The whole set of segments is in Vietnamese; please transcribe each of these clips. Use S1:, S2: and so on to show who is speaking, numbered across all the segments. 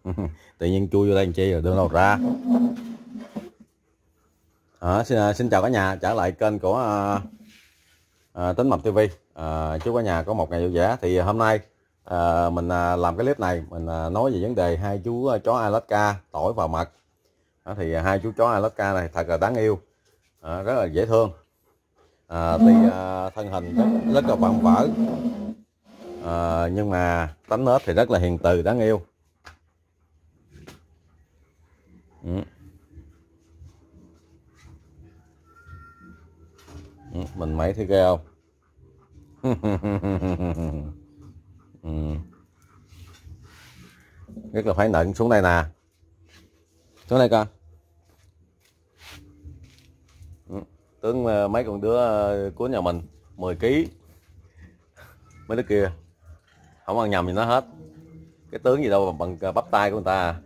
S1: Tự nhiên chui vô đây làm chi rồi đưa đâu ra. Xin chào cả nhà, trở lại kênh của Tính Mập TV. Chúc cả nhà có một ngày vui vẻ. Thì hôm nay mình làm cái clip này mình nói về vấn đề hai chú chó Alaska tỏi và mật. Thì hai chú chó Alaska này thật là đáng yêu, rất là dễ thương. Tuy thân hình rất là vạm vỡ, nhưng mà tánh nết thì rất là hiền từ, đáng yêu. Mình mấy thấy ghê không? Rất là phải nựng. Xuống đây nè, xuống đây con. Tướng mấy con đứa của nhà mình 10 kg, mấy đứa kia không ăn nhầm gì nó hết. Cái tướng gì đâu bằng bắp tay của người ta.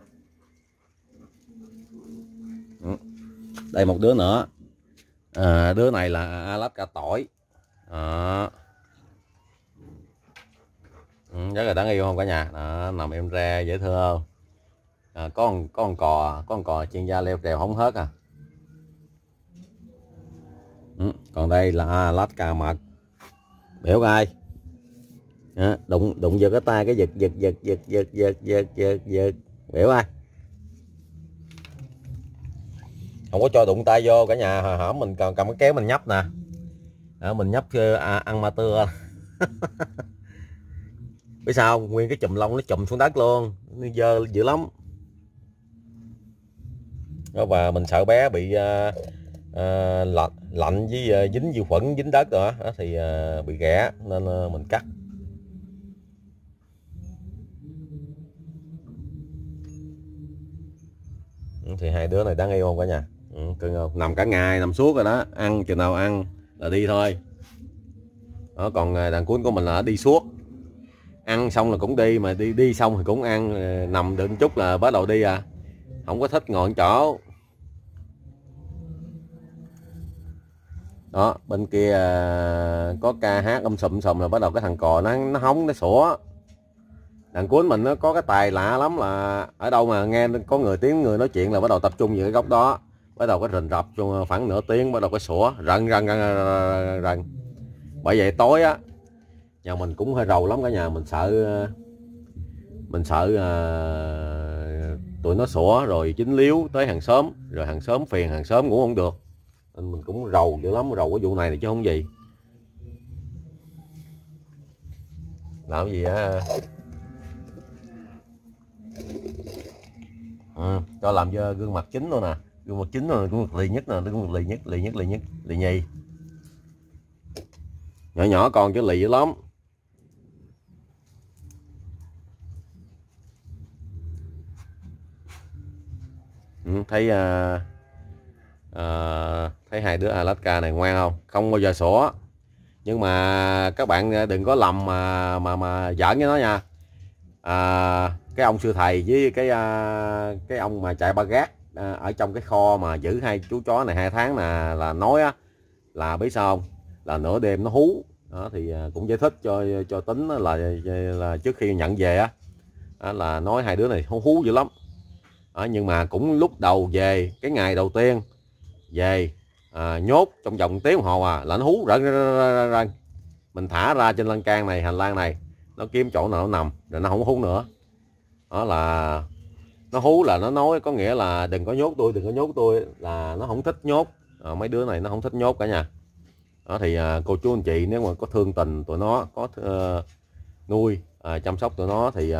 S1: Đây một đứa nữa, đứa này là Alaska tỏi. Rất là đáng yêu không cả nhà. Nằm em ra dễ thương không? Có con cò chuyên gia leo trèo hóng hớt à. Còn đây là Alaska mật. Biểu ai đụng vào cái tay cái giật. Biểu ai không có cho đụng tay vô cả nhà. Hồi hổm mình còn cầm cái kéo mình nhấp nè, mình nhấp ăn ma tưa. Biết sao không? Nguyên cái chùm lông nó chùm xuống đất luôn, nó dơ dữ lắm. Và mình sợ bé bị lạnh với dính vi khuẩn, dính đất rồi đó, thì bị ghẻ nên mình cắt. Thì hai đứa này đáng yêu không cả nhà. Cưng không? Nằm cả ngày, nằm suốt rồi đó, ăn chừng nào ăn là đi thôi đó. Còn đàn cuốn của mình là đi suốt, ăn xong là cũng đi, mà đi xong thì cũng ăn, nằm được chút là bắt đầu đi à, không có thích ngồi chỗ đó. Bên kia có ca hát sùm rồi bắt đầu cái thằng cò nó hóng nó sủa. Đàn cuốn mình nó có cái tài lạ lắm, là ở đâu mà nghe có người nói chuyện là bắt đầu tập trung vào cái góc đó, bắt đầu cái rình rập trong khoảng nửa tiếng, bắt đầu cái sủa rần. Bởi vậy tối á, nhà mình cũng hơi rầu lắm cả nhà. Mình sợ tụi nó sủa rồi dính líu tới hàng xóm, rồi hàng xóm phiền, hàng xóm ngủ không được, nên mình cũng rầu dữ lắm. Rầu cái vụ này chứ không gì. Làm gì á, cho làm cho gương mặt chính luôn nè, gương mặt chính rồi, gương mặt lì nhất nè, gương mặt lì nhì. Nhỏ con chứ lì dữ lắm. Thấy thấy hai đứa Alaska này ngoan không? Không bao giờ sủa. Nhưng mà các bạn đừng có lầm mà giỡn với nó nha. Cái ông sư thầy với cái ông mà chạy ba gác ở trong cái kho mà giữ hai chú chó này 2 tháng là nói á, là biết sao không? Là nửa đêm nó hú đó. Thì cũng giải thích cho Tính là trước khi nhận về á, là nói hai đứa này hú dữ lắm. Nhưng mà cũng lúc đầu về, cái ngày đầu tiên về nhốt trong vòng tiếng đồng hồ là nó hú rần. Mình thả ra trên lan can này, hành lang này, nó kiếm chỗ nào nó nằm rồi nó không hú nữa. Đó là nó hú là nó nói có nghĩa là đừng có nhốt tôi, là nó không thích nhốt. Mấy đứa này nó không thích nhốt cả nhà. Đó thì cô chú anh chị nếu mà có thương tình tụi nó, có nuôi chăm sóc tụi nó thì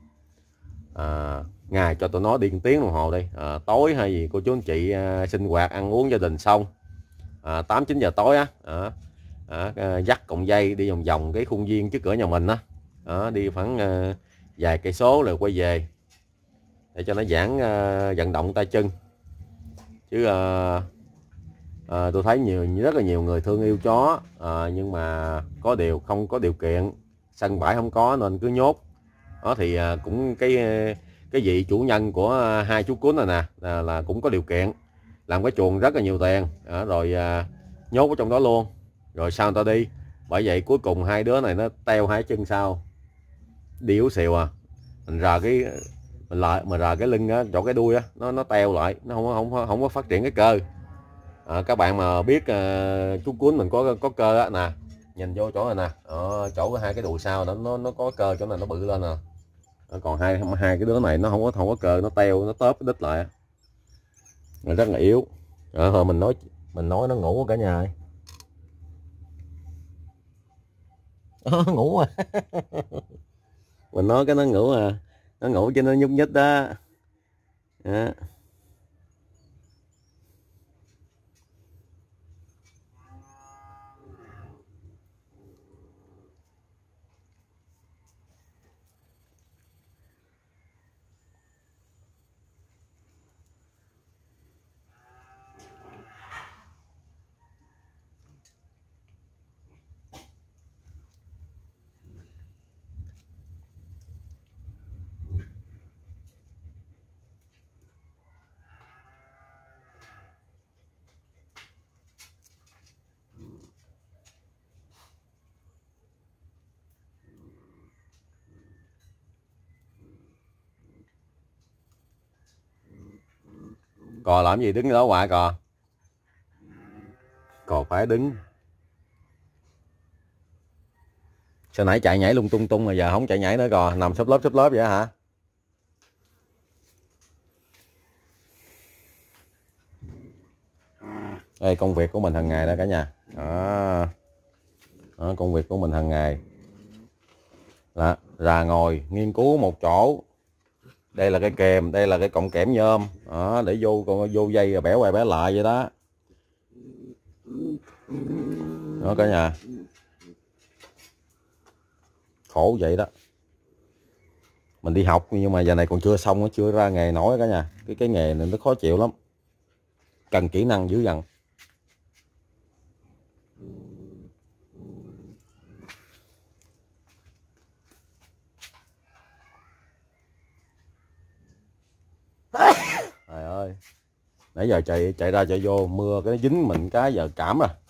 S1: ngày cho tụi nó đi 1 tiếng đồng hồ đi. Tối hay gì cô chú anh chị sinh hoạt ăn uống gia đình xong 8-9 giờ tối dắt cọng dây đi vòng vòng cái khuôn viên trước cửa nhà mình á, đi khoảng vài cây số rồi quay về để cho nó giãn vận động tay chân. Chứ tôi thấy rất là nhiều người thương yêu chó, nhưng mà có điều không có điều kiện, sân bãi không có nên cứ nhốt. Đó thì cũng cái vị chủ nhân của hai chú cún này nè là cũng có điều kiện làm cái chuồng rất là nhiều tiền, rồi nhốt ở trong đó luôn, rồi sao người ta đi. Bởi vậy cuối cùng hai đứa này nó teo hai chân sau đi yếu xìu thành ra mình rờ cái lưng á, chỗ cái đuôi á, nó teo lại, nó không có phát triển cái cơ. Các bạn mà biết chú cuốn mình có cơ á nè, nhìn vô chỗ này nè, chỗ hai cái đùi sau nó có cơ, chỗ này nó bự lên nè. Còn hai cái đứa này nó không có cơ, nó teo, nó tớp đít lại, rất là yếu. Hồi mình nói nó ngủ cả nhà ơi. Ngủ à. Mình nói cái nó ngủ à, nó ngủ cho nó nhúc nhích đó. Cò làm gì đứng đó hoài cò phải đứng. Sao nãy chạy nhảy lung tung mà giờ không chạy nhảy nữa, cò nằm xốp lớp vậy hả? Đây công việc của mình hàng ngày đó cả nhà. Đó, công việc của mình hàng ngày là ra ngồi nghiên cứu một chỗ. Đây là cái kềm, đây là cái cọng kẽm nhôm đó, để vô dây rồi bẻ qua bẻ lại vậy đó. Đó cả nhà, khổ vậy đó. Mình đi học nhưng mà giờ này còn chưa xong, nó chưa ra nghề nổi cả nhà. Cái nghề này nó khó chịu lắm, cần kỹ năng dữ dằn. Trời ơi, nãy giờ chạy ra chạy vô mưa cái dính mình cái giờ cảm rồi.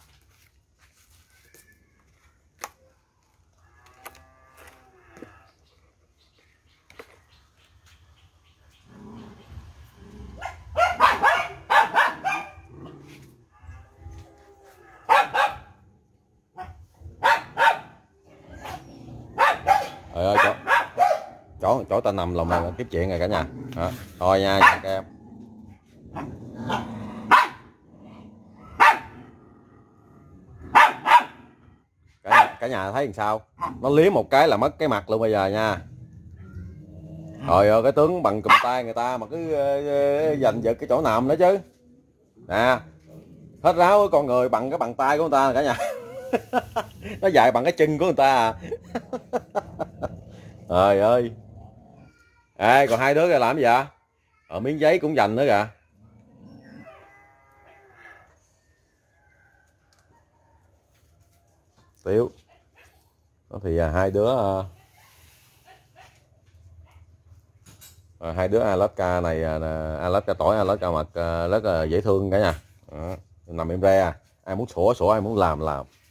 S1: Trời ơi, chỗ ta nằm lòng là tiếp chuyện rồi cả nhà. Thôi nha các em. Cả nhà thấy làm sao? Nó liếm một cái là mất cái mặt luôn bây giờ nha. Trời ơi, cái tướng bằng cụm tay người ta mà cứ giành giật cái chỗ nằm nữa chứ. Nè, hết ráo con người bằng cái bàn tay của người ta cả nhà. Nó dài bằng cái chân của người ta à. Trời ơi. Ê, còn hai đứa kìa làm gì vậy? Miếng giấy cũng dành nữa kìa. Tiểu. Đó thì hai đứa Alaska này, Alaska tỏi, Alaska mặt rất là dễ thương cả nhà. Đó, nằm im re, ai muốn sủa, ai muốn làm.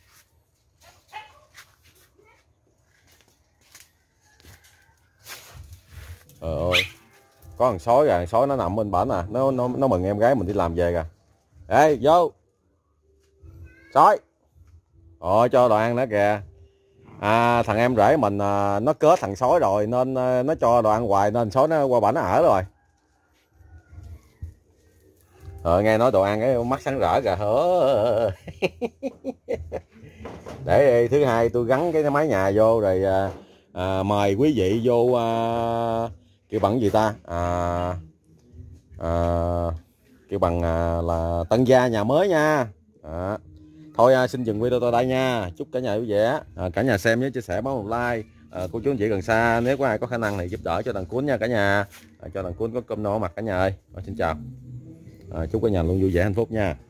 S1: Ơi, có thằng sói thằng sói nó nằm bên bển à, nó mừng em gái mình đi làm về kìa. Ê vô sói, cho đồ ăn nữa kìa. Thằng em rể mình nó kết thằng sói rồi nên nó cho đồ ăn hoài nên sói nó qua bển nó ở rồi. Nghe nói đồ ăn cái mắt sáng rỡ kìa. Để thứ hai tôi gắn cái mái nhà vô rồi mời quý vị vô kêu bằng gì ta, kêu bằng là tân gia nhà mới nha. Thôi xin dừng video tại đây nha. Chúc cả nhà vui vẻ. Cả nhà xem nhớ chia sẻ, bấm một like. Cô chú anh chị gần xa nếu có ai có khả năng này giúp đỡ cho thằng Cuốn nha cả nhà. Cho thằng Cuốn có cơm no mặt cả nhà ơi. Xin chào. Chúc cả nhà luôn vui vẻ hạnh phúc nha.